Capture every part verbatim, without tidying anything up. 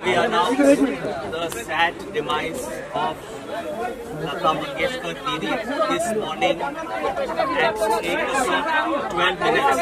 We announce the sad demise of Lata Mangeshkar Didi this morning at eight o'clock twelve minutes.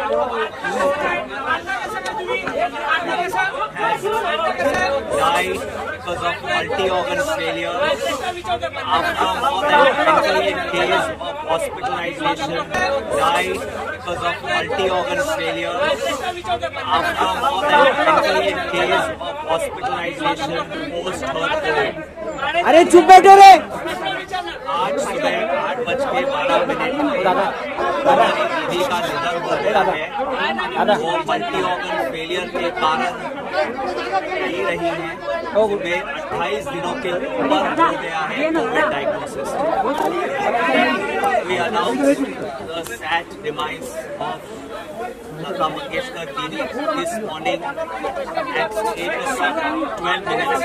Has died because of multi-organ failure after more than twenty-eight days of hospitalization. Died because of multi-organ failure after more than twenty-eight days of hospitalization post birth. अरे चुप बैठो रे। आज सुबह आठ बज के बारह मिनट हमारी दीदी का निधन हो गया है। वो मल्टी ऑर्गन फेलियर के कारण जी रही है। उन्हें अट्ठाईस दिनों के ऊपर हो गया है Covid diagnosis. We announce the sad demise of Lata Mangeshkar Didi this morning at eight o'clock twelve minutes.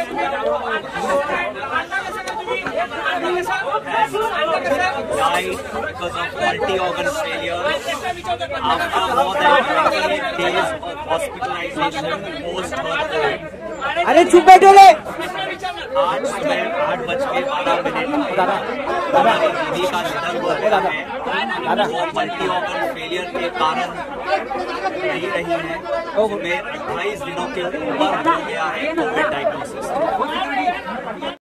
Has died because of multi-organ failure after more than twenty-eight days of hospitalization post birth. अरे चुप बैठो रे। आज सुबह आठ बज के बारह मिनट हमारी दीदी का निधन हो गया है। वो मल्टी ऑर्गन फेलियर के कारण जी रही है। उन्हें अट्ठाईस दिनों के ऊपर हो गया है कोविड डायग्नोसिस।